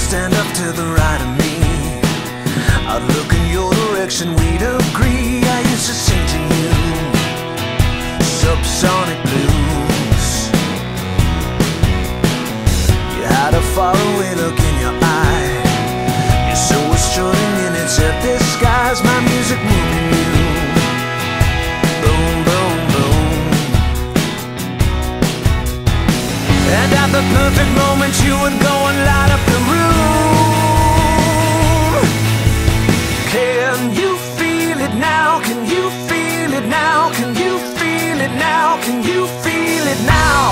stand up to the right of me. I'd look in your direction, we'd agree. I used to sing to you subsonic blues. You had a faraway look in your eye. Your soul was strutting in its epic skies. My music moving you. Boom, boom, boom. And at the perfect moment you would go and light up the room. Can you feel it now? Can you feel it now? Can you feel it now? Can you feel it now?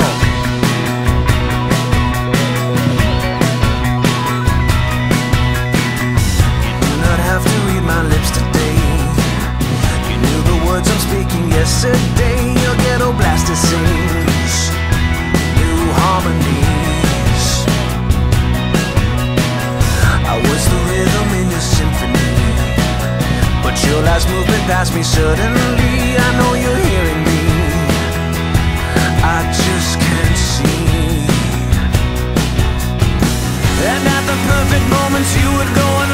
You do not have to read my lips today. You knew the words I'm speaking yesterday. Your ghetto blaster sings new harmonies. I was the rhythm in your symphony, but your last movement passed me suddenly. I know you're hearing me, I just can't see. And at the perfect moments you would go